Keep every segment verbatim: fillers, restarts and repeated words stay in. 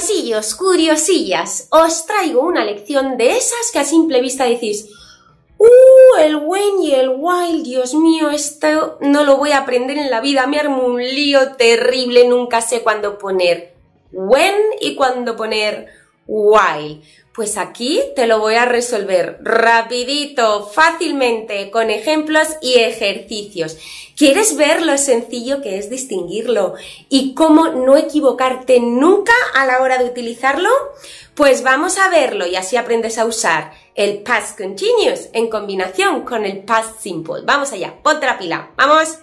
Curiosillos, curiosillas, os traigo una lección de esas que a simple vista decís ¡Uh! El when y el while, Dios mío, esto no lo voy a aprender en la vida, me armo un lío terrible, nunca sé cuándo poner when y cuándo poner while. Pues aquí te lo voy a resolver rapidito, fácilmente, con ejemplos y ejercicios. ¿Quieres ver lo sencillo que es distinguirlo y cómo no equivocarte nunca a la hora de utilizarlo? Pues vamos a verlo y así aprendes a usar el past continuous en combinación con el past simple. Vamos allá, ponte la pila, ¡vamos!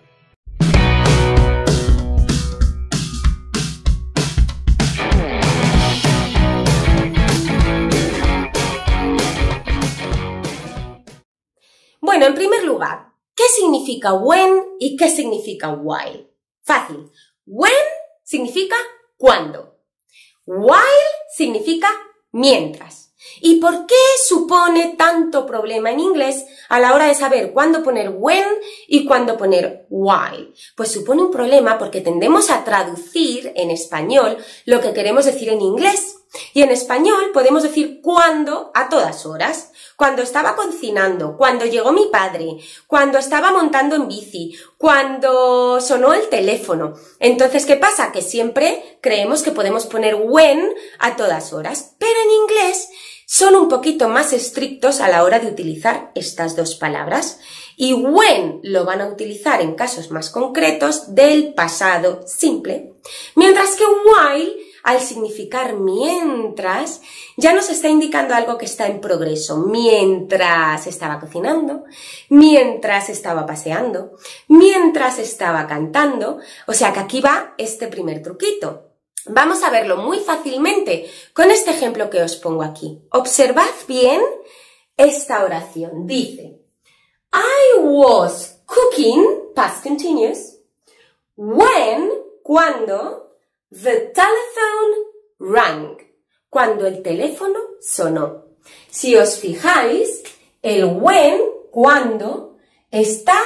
Bueno, en primer lugar, ¿qué significa when y qué significa while? Fácil. When significa cuándo. While significa mientras. ¿Y por qué supone tanto problema en inglés a la hora de saber cuándo poner when y cuándo poner while? Pues supone un problema porque tendemos a traducir en español lo que queremos decir en inglés. Y en español podemos decir cuándo a todas horas. Cuando estaba cocinando, cuando llegó mi padre, cuando estaba montando en bici, cuando sonó el teléfono. Entonces, ¿qué pasa? Que siempre creemos que podemos poner when a todas horas, pero en inglés son un poquito más estrictos a la hora de utilizar estas dos palabras. Y when lo van a utilizar en casos más concretos del pasado simple, mientras que while, al significar mientras, ya nos está indicando algo que está en progreso. Mientras estaba cocinando, mientras estaba paseando, mientras estaba cantando. O sea que aquí va este primer truquito. Vamos a verlo muy fácilmente con este ejemplo que os pongo aquí. Observad bien esta oración. Dice, I was cooking, past continuous, when, cuando, the telephone rang, cuando el teléfono sonó. Si os fijáis, el when, cuando, está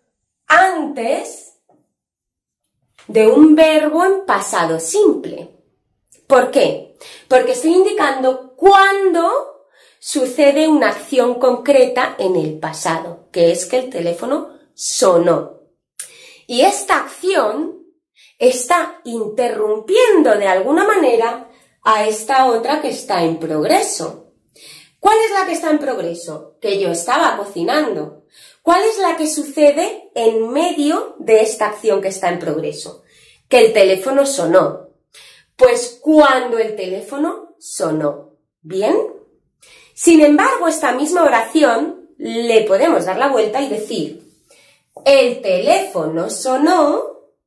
antes de un verbo en pasado simple. ¿Por qué? Porque estoy indicando cuándo sucede una acción concreta en el pasado, que es que el teléfono sonó. Y esta acción está interrumpiendo de alguna manera a esta otra que está en progreso. ¿Cuál es la que está en progreso? Que yo estaba cocinando. ¿Cuál es la que sucede en medio de esta acción que está en progreso? Que el teléfono sonó. Pues cuando el teléfono sonó. ¿Bien? Sin embargo, esta misma oración le podemos dar la vuelta y decir, el teléfono sonó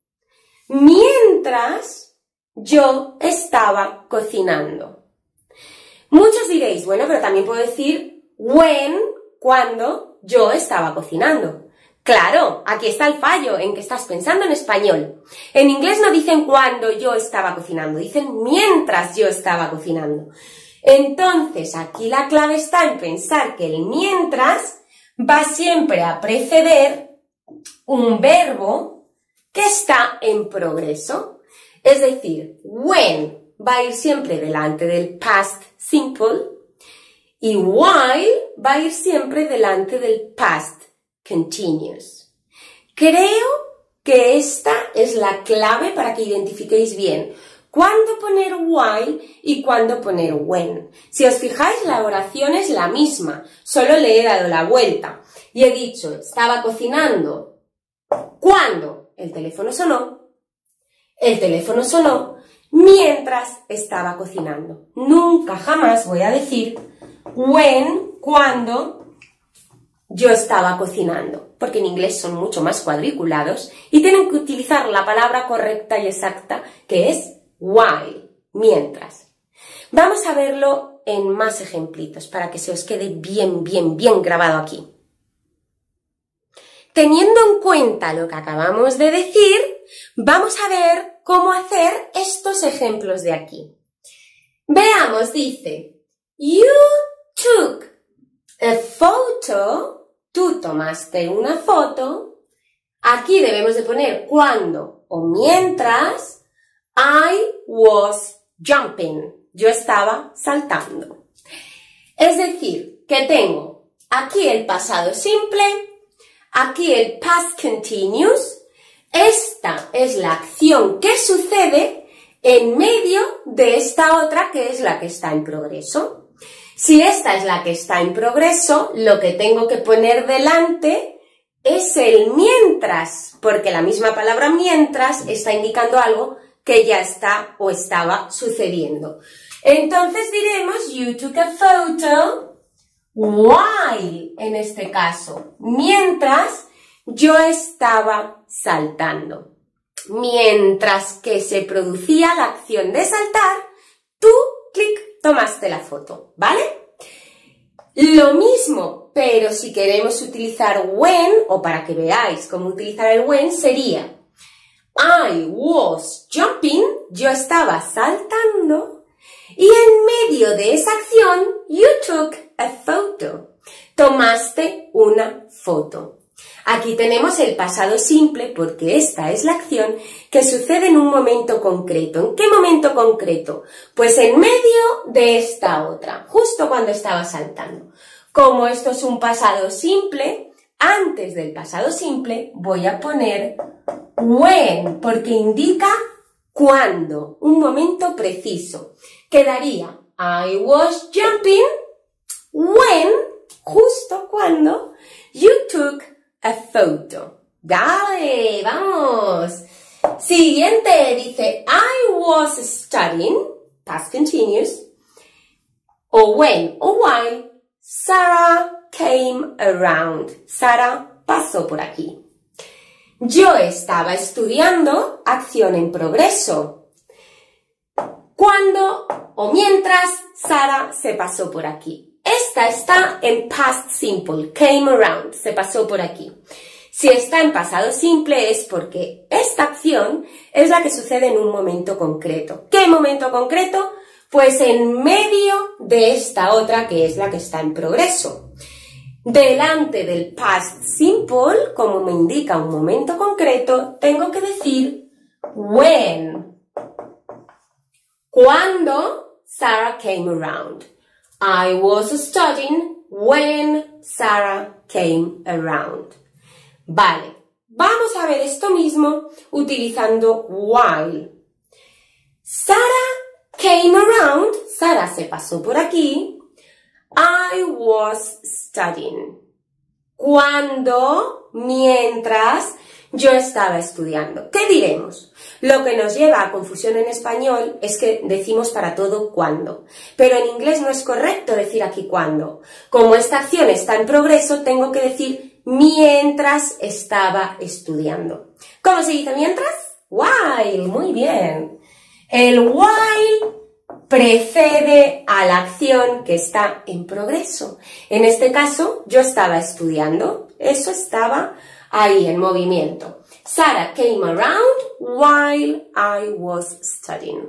mientras yo estaba cocinando. Muchos diréis, bueno, pero también puedo decir when, cuando yo estaba cocinando. Claro, aquí está el fallo, en que estás pensando en español. En inglés no dicen cuando yo estaba cocinando, dicen mientras yo estaba cocinando. Entonces, aquí la clave está en pensar que el mientras va siempre a preceder un verbo que está en progreso. Es decir, when va a ir siempre delante del past simple y while va a ir siempre delante del past continuous. Creo que esta es la clave para que identifiquéis bien cuándo poner while y cuándo poner when. Si os fijáis, la oración es la misma, solo le he dado la vuelta y he dicho, estaba cocinando. ¿Cuándo? El teléfono sonó. El teléfono sonó mientras estaba cocinando. Nunca jamás voy a decir when, cuando yo estaba cocinando, porque en inglés son mucho más cuadriculados y tienen que utilizar la palabra correcta y exacta, que es while, mientras. Vamos a verlo en más ejemplitos para que se os quede bien, bien, bien grabado aquí. Teniendo en cuenta lo que acabamos de decir, vamos a ver cómo hacer estos ejemplos de aquí. Veamos, dice, you took a photo, tú tomaste una foto, aquí debemos de poner cuando o mientras, I was jumping. Yo estaba saltando. Es decir, que tengo aquí el pasado simple, aquí el past continuous. Esta es la acción que sucede en medio de esta otra que es la que está en progreso. Si esta es la que está en progreso, lo que tengo que poner delante es el mientras, porque la misma palabra mientras está indicando algo que ya está o estaba sucediendo. Entonces diremos, you took a photo while, en este caso, mientras yo estaba saltando. Mientras que se producía la acción de saltar, tú, clic, tomaste la foto, ¿vale? Lo mismo, pero si queremos utilizar when, o para que veáis cómo utilizar el when, sería I was jumping, yo estaba saltando, y en medio de esa acción, you took a photo, tomaste una foto. Aquí tenemos el pasado simple porque esta es la acción que sucede en un momento concreto. ¿En qué momento concreto? Pues en medio de esta otra, justo cuando estaba saltando. Como esto es un pasado simple, antes del pasado simple voy a poner when, porque indica cuándo, un momento preciso. Quedaría I was jumping when, justo cuando, you took a photo. Dale, vamos. Siguiente, dice I was studying, past continuous, o when o while, Sarah came around. Sarah pasó por aquí. Yo estaba estudiando, acción en progreso. Cuando o mientras Sarah se pasó por aquí. Esta está en past simple, came around, se pasó por aquí. Si está en pasado simple es porque esta acción es la que sucede en un momento concreto. ¿Qué momento concreto? Pues en medio de esta otra que es la que está en progreso. Delante del past simple, como me indica un momento concreto, tengo que decir when. Cuando Sarah came around. I was studying when Sarah came around. Vale, vamos a ver esto mismo utilizando while. Sarah came around, Sarah se pasó por aquí. I was studying. Cuando, mientras, yo estaba estudiando. ¿Qué diremos? Lo que nos lleva a confusión en español es que decimos para todo cuando. Pero en inglés no es correcto decir aquí cuando. Como esta acción está en progreso, tengo que decir mientras estaba estudiando. ¿Cómo se dice mientras? While. Muy bien. El while precede a la acción que está en progreso. En este caso, yo estaba estudiando. Eso estaba ahí en movimiento. Sarah came around while I was studying.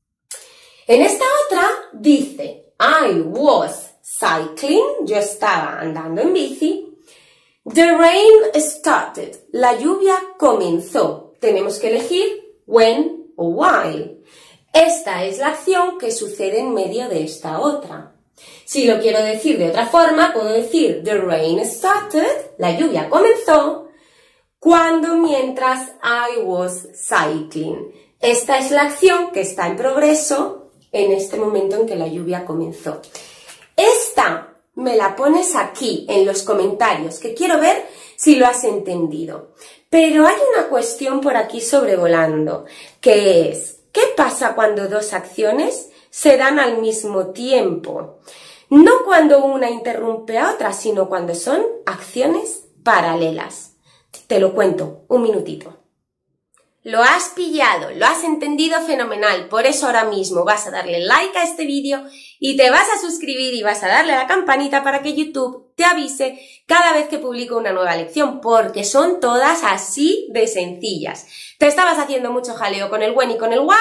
En esta otra dice I was cycling, yo estaba andando en bici. The rain started, la lluvia comenzó. Tenemos que elegir when o while. Esta es la acción que sucede en medio de esta otra. Si lo quiero decir de otra forma, puedo decir the rain started, la lluvia comenzó, cuando mientras I was cycling. Esta es la acción que está en progreso en este momento en que la lluvia comenzó. Esta me la pones aquí en los comentarios, que quiero ver si lo has entendido. Pero hay una cuestión por aquí sobrevolando, que es, ¿qué pasa cuando dos acciones se dan al mismo tiempo? No cuando una interrumpe a otra, sino cuando son acciones paralelas. Te lo cuento, un minutito. Lo has pillado, lo has entendido fenomenal, por eso ahora mismo vas a darle like a este vídeo y te vas a suscribir y vas a darle a la campanita para que YouTube te avise cada vez que publico una nueva lección, porque son todas así de sencillas. Te estabas haciendo mucho jaleo con el when y con el while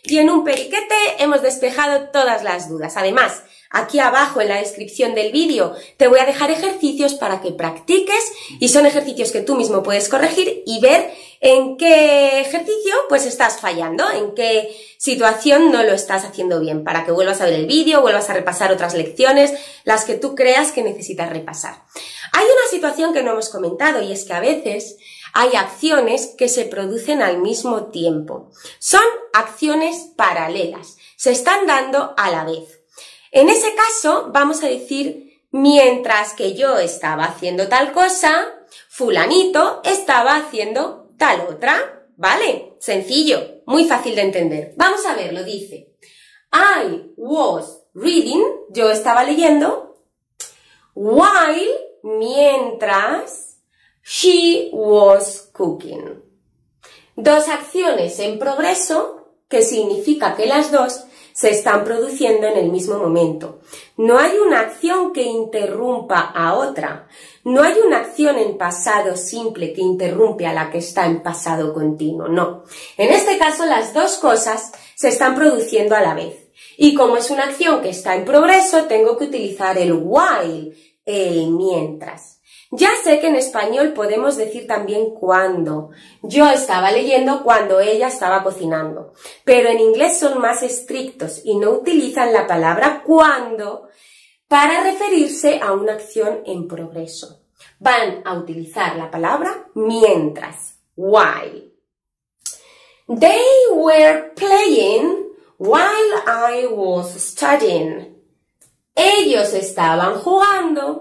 y en un periquete hemos despejado todas las dudas. Además, aquí abajo en la descripción del vídeo te voy a dejar ejercicios para que practiques y son ejercicios que tú mismo puedes corregir y ver en qué ejercicio pues estás fallando, en qué situación no lo estás haciendo bien, para que vuelvas a ver el vídeo, vuelvas a repasar otras lecciones, las que tú creas que necesitas repasar. Hay una situación que no hemos comentado y es que a veces hay acciones que se producen al mismo tiempo. Son acciones paralelas, se están dando a la vez. En ese caso, vamos a decir, mientras que yo estaba haciendo tal cosa, fulanito estaba haciendo tal otra, ¿vale? Sencillo, muy fácil de entender. Vamos a verlo, dice, I was reading, yo estaba leyendo, while, mientras, she was cooking. Dos acciones en progreso, que significa que las dos se están produciendo en el mismo momento. No hay una acción que interrumpa a otra. No hay una acción en pasado simple que interrumpe a la que está en pasado continuo. No. En este caso, las dos cosas se están produciendo a la vez. Y como es una acción que está en progreso, tengo que utilizar el while, el mientras. Ya sé que en español podemos decir también cuando. Yo estaba leyendo cuando ella estaba cocinando. Pero en inglés son más estrictos y no utilizan la palabra cuando para referirse a una acción en progreso. Van a utilizar la palabra mientras, while. They were playing while I was studying. Ellos estaban jugando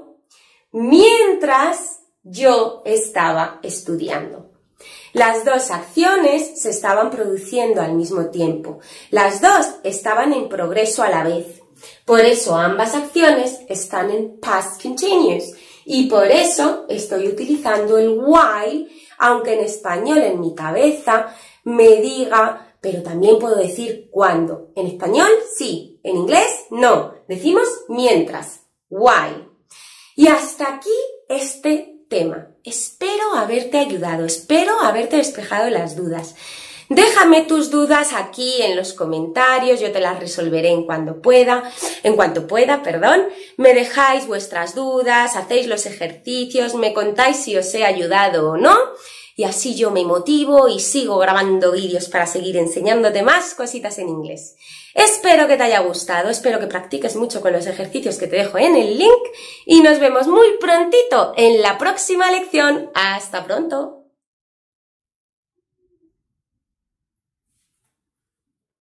mientras yo estaba estudiando. Las dos acciones se estaban produciendo al mismo tiempo. Las dos estaban en progreso a la vez. Por eso ambas acciones están en past continuous. Y por eso estoy utilizando el while, aunque en español en mi cabeza me diga, pero también puedo decir cuando. En español sí, en inglés no. Decimos mientras, while. Y hasta aquí este tema. Espero haberte ayudado, espero haberte despejado las dudas. Déjame tus dudas aquí en los comentarios, yo te las resolveré en cuanto pueda, en cuanto pueda, perdón. Me dejáis vuestras dudas, hacéis los ejercicios, me contáis si os he ayudado o no. Y así yo me motivo y sigo grabando vídeos para seguir enseñándote más cositas en inglés. Espero que te haya gustado, espero que practiques mucho con los ejercicios que te dejo en el link y nos vemos muy prontito en la próxima lección. ¡Hasta pronto!